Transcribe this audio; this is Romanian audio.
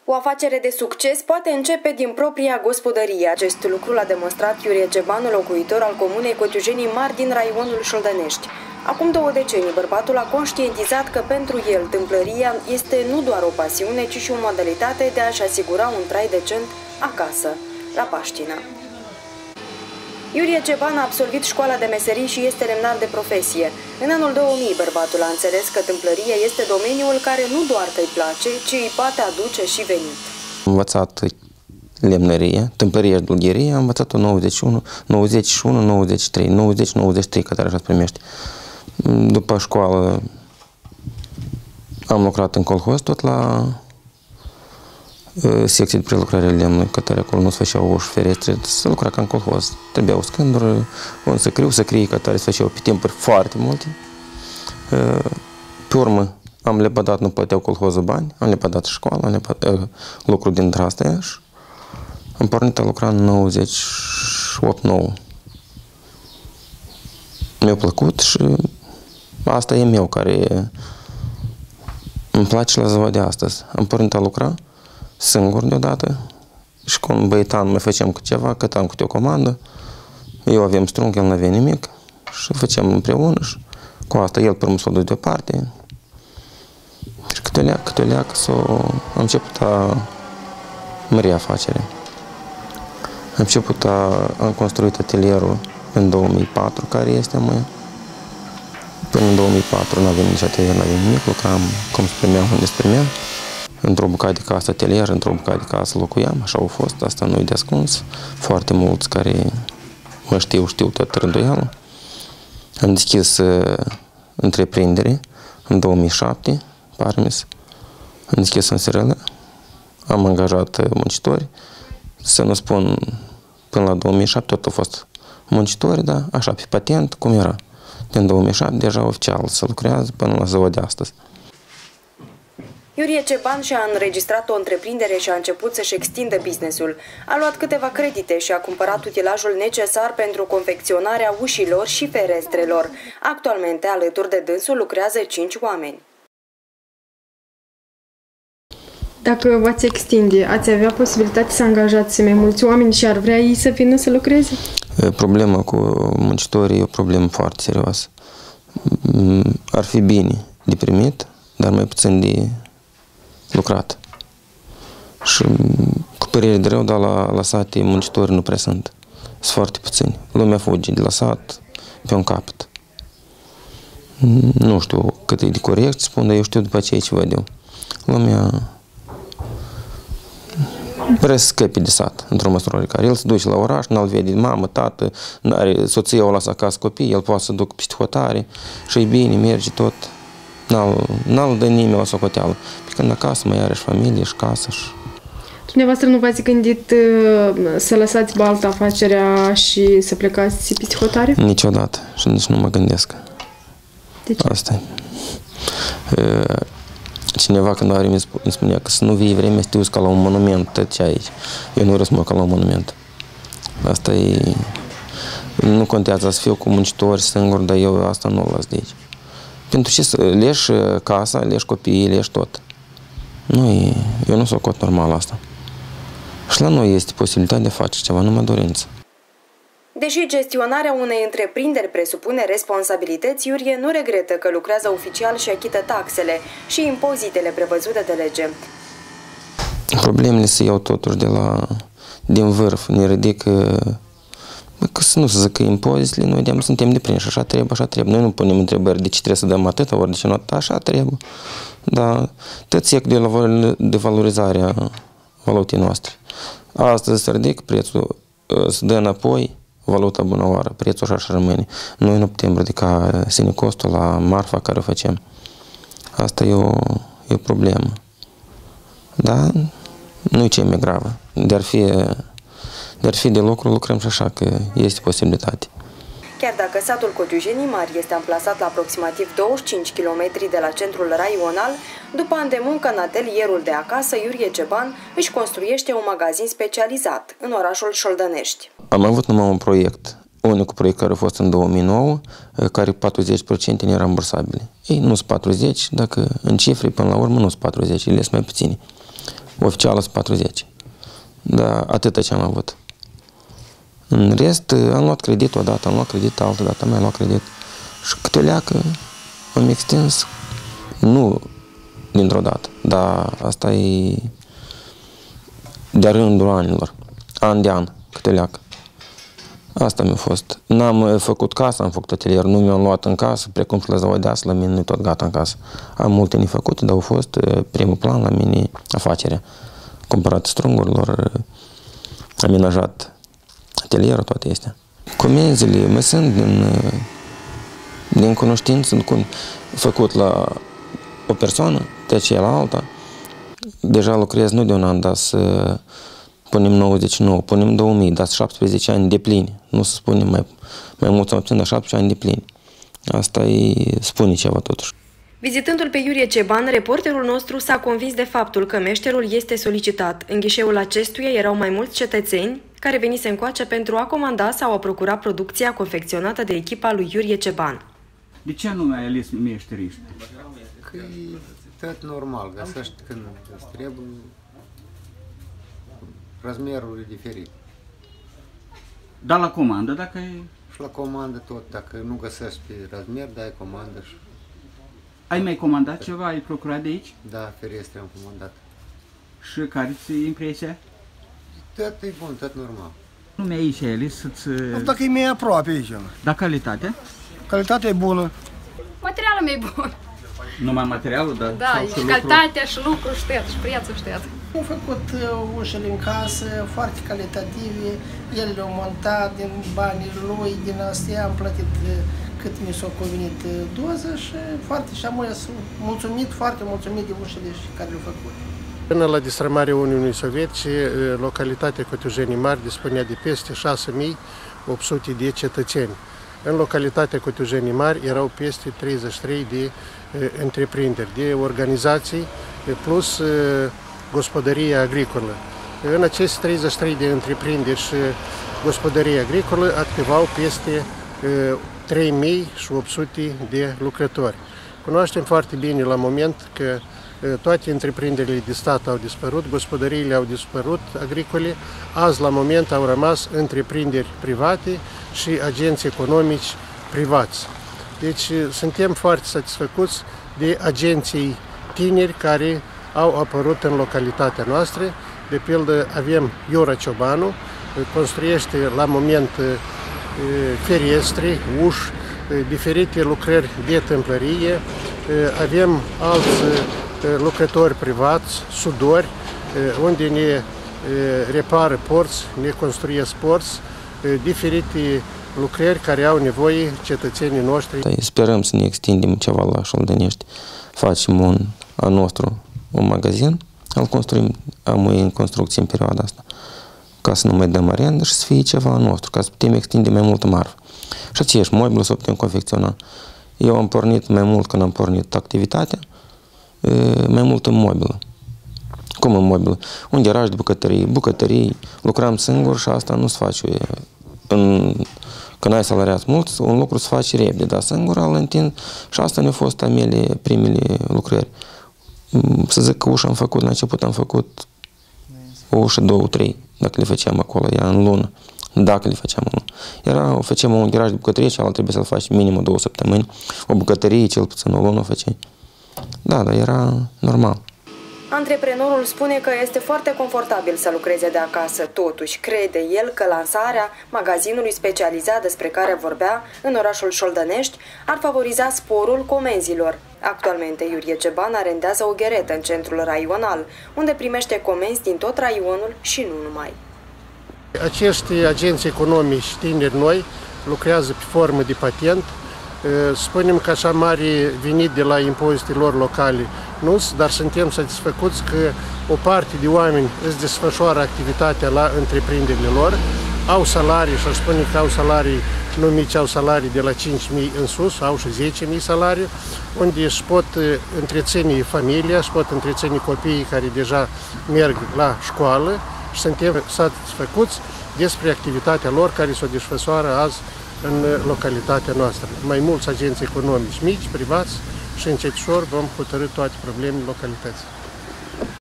O afacere de succes poate începe din propria gospodărie. Acest lucru l-a demonstrat Iurie Ceban, locuitor al comunei Cotiujenii Mari din raionul Șoldănești. Acum 2 decenii, bărbatul a conștientizat că pentru el tâmplăria este nu doar o pasiune, ci și o modalitate de a-și asigura un trai decent acasă, la Paștina. Iurie Ceban a absolvit școala de meserii și este lemnar de profesie. În anul 2000, bărbatul a înțeles că tâmplăria este domeniul care nu doar că îi place, ci îi poate aduce și venit. Am învățat lemnărie, tâmplărie și dulgherie, am învățat-o 91, 93, 90-93, că așa se primește. După școală am lucrat în colhoz, tot la secții de prelucrare lemnului, cătare acolo nu se făceau uși, ferestre, se lucra ca în colhoz. Trebuiau scânduri, un să crie, cătare se făceau pe timpuri foarte multe. Pe urmă am lepădat, nu plăteau colhozul bani, am lepădat școala, am lepădat lucruri din Drastea și am pornit a lucra în 98-9. Mi-a plăcut și asta e meu, care îmi place la ziua de astăzi. Am pornit a lucra singur deodată și cu un băietan mai făceam cu ceva, cătam câte o comandă. Eu aveam strung, el n-avea nimic și făceam împreună și cu asta el până s-o dus deoparte. Și câte o leacă am început a mări afacerea. Am construit atelierul în 2004, care este a mea. Până în 2004 nu aveam nici atelier, nu aveam nimic, lucram cum se primea, unde se primea. Într-o bucată de casă atelier, într-o bucată de casă locuiam, așa au fost, asta nu-i de ascuns. Foarte mulți care mă știu tot rânduială. Am deschis întreprindere în 2007, parmis. Am deschis în Sirele, am angajat muncitori. Să nu spun, până la 2007 tot au fost muncitori, dar așa, pe patent, cum era. Din 2007 deja oficial se lucrează până la ziua de astăzi. Iurie Ceban și-a înregistrat o întreprindere și a început să-și extindă businessul. A luat câteva credite și a cumpărat utilajul necesar pentru confecționarea ușilor și ferestrelor. Actualmente, alături de dânsul, lucrează 5 oameni. Dacă v-ați extinde, ați avea posibilitatea să angajați mai mulți oameni și ar vrea ei să vină să lucreze? Problema cu muncitorii e o problemă foarte serioasă. Ar fi bine de primit, dar mai puțin de lucrat. Și cu părere de rău, dar la sate muncitorii nu prea sunt. Sunt foarte puțini. Lumea fuge de la sat pe un capăt. Nu știu cât e de corect, spun, dar eu știu după aceea ce văd eu. Lumea vrea să scăpe de sat, într-o măsură care. El se duce la oraș, n-al vede mamă, tată, soția o lasă acasă copii, el poate să ducă peste hotare și e bine, merge tot. N-al dă nimeni la socoteală. Pe când acasă mai are și familie și casă. Dumneavoastră nu v-ați gândit să lăsați baltă afacerea și să plecați peste hotare? Niciodată și nici nu mă gândesc. De ce? Asta e. Cineva când îmi spunea că să nu vii vremea să te uiți ca la un monument, tot ce aici. Eu nu răspund ca la un monument. Asta e... Nu contează să fiu cu muncitori singur, dar eu asta nu o las de aici. Pentru ce să leși casa, leși copiii, leși tot. Eu nu socot normal asta. Și la noi este posibilitatea de a face ceva, numai dorință. Deși gestionarea unei întreprinderi presupune responsabilități, Iurie nu regretă că lucrează oficial și achită taxele și impozitele prevăzute de lege. Problemele se iau totuși din vârf, ne ridică. Că să nu se zică impozitele, noi suntem deprinși, așa trebuie. Noi nu punem întrebări de ce trebuie să dăm atâta, ori de ce nu atâta, așa trebuie. Dar tot sec de valorizarea valutei noastre. Astăzi se ridică prețul, se dă înapoi valuta bună oară, prețul așa rămâne. Noi nu putem ridica sine costul la marfa care o facem. Asta e o problemă. Dar nu e cea mai gravă. De-ar fi de lucru, lucrăm și așa, că este posibilitate. Chiar dacă satul Cotiujenii Mari este amplasat la aproximativ 25 km de la centrul raional, după ani de muncă în atelierul de acasă, Iurie Ceban își construiește un magazin specializat în orașul Șoldănești. Am avut numai un proiect, unicul proiect care a fost în 2009, care 40% nerambursabile. Ei, nu sunt 40, dacă în cifre, până la urmă, nu sunt 40, ele sunt mai puține. Oficială sunt 40. Dar atâta ce am avut. În rest, am luat credit odată, am luat credit altă dată, am mai luat credit. Și câte leacă am extins, nu dintr-o dată, dar asta e de-a rândul anilor, an de an, câte leacă. Asta mi-a fost. N-am făcut casă, am făcut atelier, nu mi-am luat în casă, precum și la Zăvodeasă, la mine nu-i tot gata în casă. Am multe nefăcute, dar au fost primul plan la mine afacerea. Cumpărat strungurilor, amenajat atelierul, toate astea. Comenzile mă sunt din cunoștință, făcut la o persoană, de aceea la alta. Deja lucrez nu de un an, dar să punem 99, punem 2000, dar 17 ani de plini. Nu să spunem mai mult sau puțin, dar 17 ani de plini. Asta îi spune ceva totuși. Vizitându-l pe Iurie Ceban, reporterul nostru s-a convins de faptul că meșterul este solicitat. În ghișeul acestuia erau mai mulți cetățeni care venise încoace pentru a comanda sau a procura producția confecționată de echipa lui Iurie Ceban. De ce nu ai ales meșteriști? Că e tot normal, găsești când îți trebuie, razmerul e diferit. Dar la comandă, dacă e... Și la comandă tot, dacă nu găsești pe razmer, dai comandă și... Ai mai comandat ceva? Ai procurat de aici? Da, ferestre am comandat. Și care-ți impresia? Tot e bun, tot normal. Nume aici ai ales să-ți... Dacă e mai aproape aici. Dar calitatea? Calitatea e bună. Materialul meu e bun. Numai materialul, dar... Da, și calitatea, și lucrul, și prețul, Am făcut ușele în casă, foarte calitative, el le-a montat din banii lui, din astea am plătit cât mi s-a convenit doză și foarte, și am mulțumit, foarte mulțumit de ușele care le-au făcut. Până la destrămarea Uniunii Sovietice, localitatea Cotiujenii Mari dispunea de peste 6.800 de cetățeni. În localitatea Cotiujenii Mari erau peste 33 de întreprinderi, de organizații, plus gospodărie agricolă. În aceste 33 de întreprinderi și gospodărie agricolă activau peste 3.800 de lucrători. Cunoaștem foarte bine la moment că toate întreprinderile de stat au dispărut, gospodăriile au dispărut agricole, azi la moment au rămas întreprinderi private și agenți economici privați. Deci suntem foarte satisfăcuți de agenții tineri care au apărut în localitatea noastră. De pildă avem Iura Ciobanu, construiește la moment ferestre, uși, diferite lucrări de tâmplărie, avem alți lucrători privați, sudori, unde ne repară porți, ne construiesc porți, diferite lucrări care au nevoie cetățenii noștri. Sperăm să ne extindem ceva la Șoldănești. Facem a nostru un magazin, îl construim, am în construcție în perioada asta, ca să nu mai dăm arendă și să fie ceva a nostru, ca să putem extinde mai multă marfă. Și aceeași mobilă să o putem confecționa. Eu am pornit mai mult când am pornit activitatea, mai mult în mobilă. Cum în mobilă? Un garaj de bucătării, lucram singur și asta nu se face. Când ai salariați mulți, un lucru se face repede, dar singur îl întind și asta ne-au fost primele lucrări. Să zic că ușa am făcut, la început am făcut o ușă, 2-3, dacă le făceam acolo, ea în lună. Dacă le făceam în lună. Făceam un garaj de bucătărie și ala trebuie să-l faci minim 2 săptămâni. O bucătărie, cel puțin o lună făceai. Da, dar era normal. Antreprenorul spune că este foarte confortabil să lucreze de acasă. Totuși, crede el că lansarea magazinului specializat despre care vorbea în orașul Șoldănești ar favoriza sporul comenzilor. Actualmente, Iurie Ceban arendează o gheretă în centrul raional, unde primește comenzi din tot raionul și nu numai. Acești agenți economici tineri noi lucrează pe formă de patent. Spunem că așa mari venit de la impozitele lor locale nu, dar suntem satisfăcuți că o parte de oameni își desfășoară activitatea la întreprinderile lor, au salarii și aș spune că au salarii nu mici, au salarii de la 5.000 în sus, au și 10.000 salarii, unde își pot întreține familia, își pot întreține copiii care deja merg la școală și suntem satisfăcuți despre activitatea lor care se desfășoară azi în localitatea noastră. Mai mulți agenți economici mici, privați și încet ușor vom hotărî toate problemele localității.